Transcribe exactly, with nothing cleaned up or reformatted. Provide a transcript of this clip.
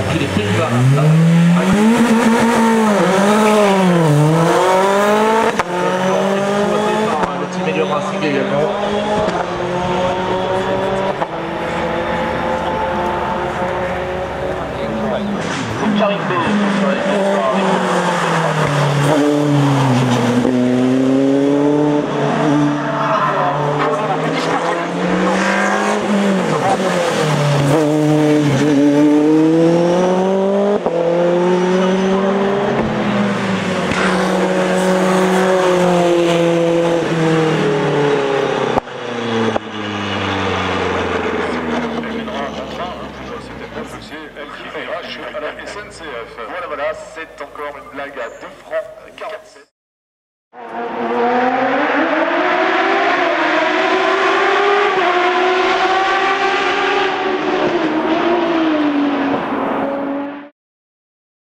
pris les Pays-Bas. Le team Medium Racing également. Carito sur les à la S N C F. Voilà, voilà, c'est encore une blague à